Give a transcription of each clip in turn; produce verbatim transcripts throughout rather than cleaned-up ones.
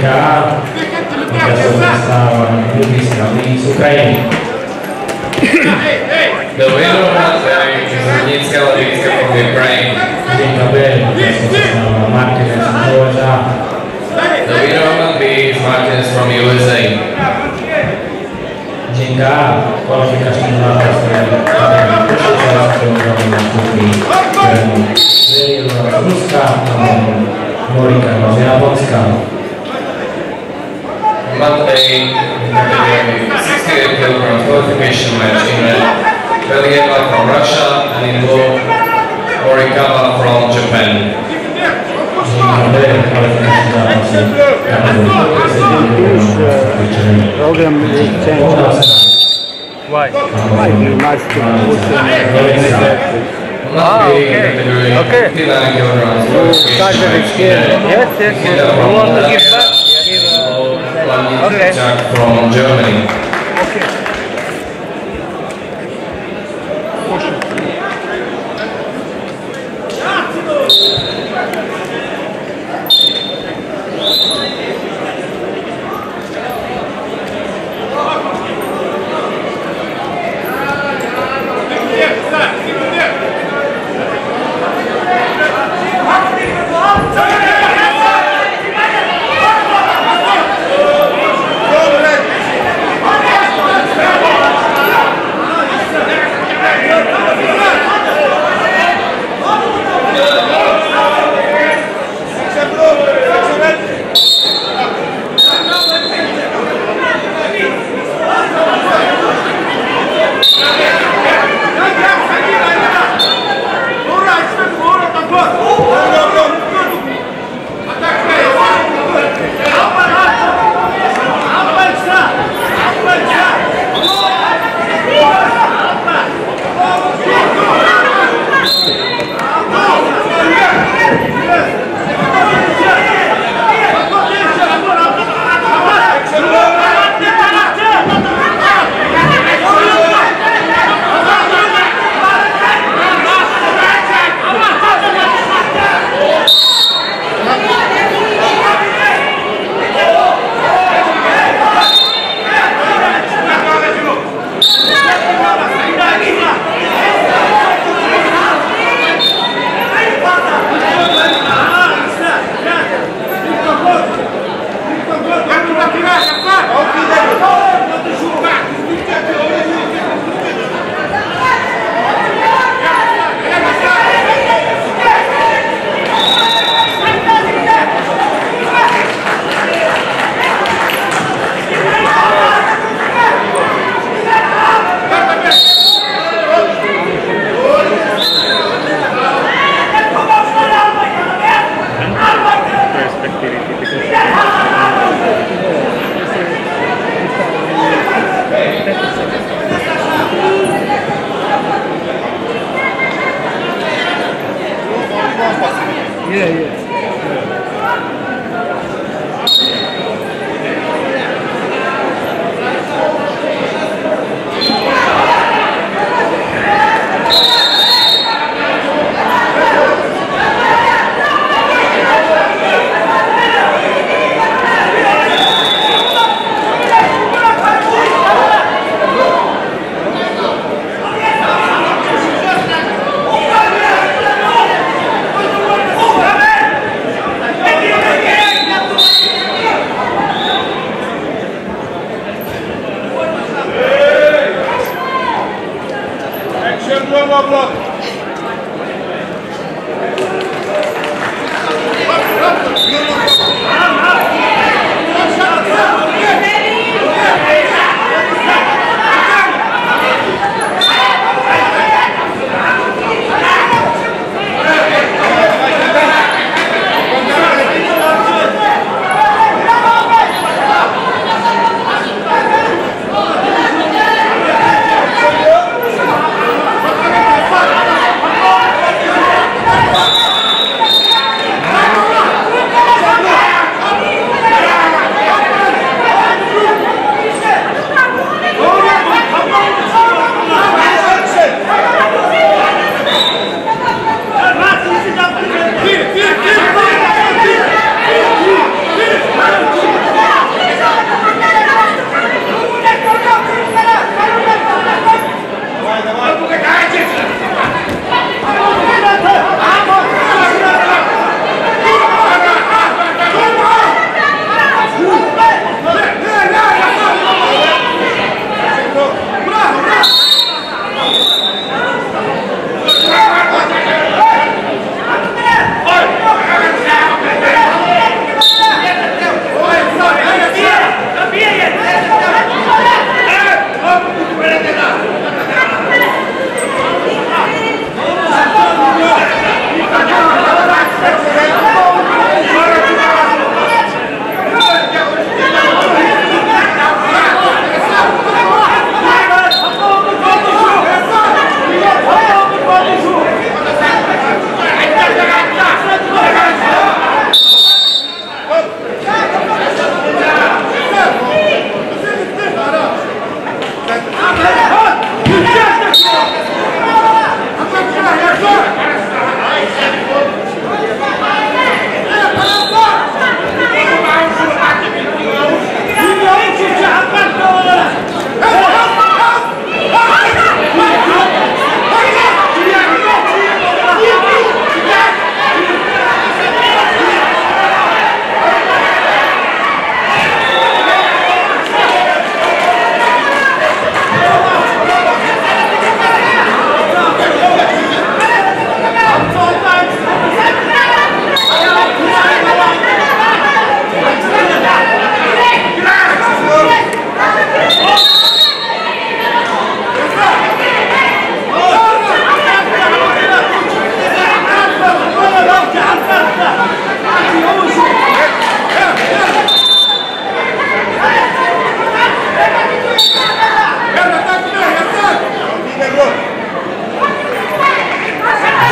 Dzięka. Została bliska z Ukrainy. The winner of that game is Znicka Ladicka from Ukraine. Dzięka została Martinez z U S A. The winner of that game is Martinez from U S A. Dzięka. Kwalifikacyjna na Ruska, Morika Japońska. Monday, sixty-eight kilogram qualification match in red, Believa from Russia, and in blue, Morikawa from Japan. Program is changed. Why? Might be nice to put in Ah, okay. Okay. fifty-nine kilograms qualification match in red. Yes, yes, yes. You want to give back? Okay. Jack from Germany. Okay. Yeah, yeah. Bye.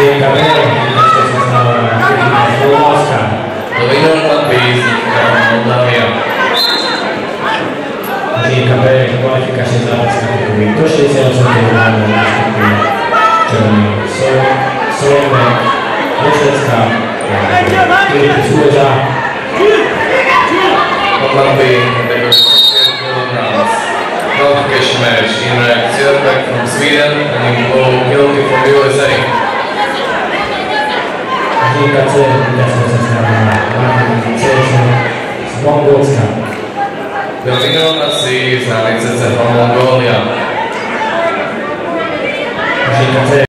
Linka B, to se stala Slovácka. The winner of the is from Moldavia. Linka B, kvalifikačný zápas kategórii do šesťdesiatosem kilogramov nastupuje červený Slovenek, do Švédska, Filip z ú es á. Moldavia category sixty kilograms. Qualification match in red Zierbeck from Sweden and in blue Kilke from ú es á. Linka C, víťazstvo sa stala Martin Cecen z Mongolska. The winner of the C is Alex Cece from Mongolia. Linka C.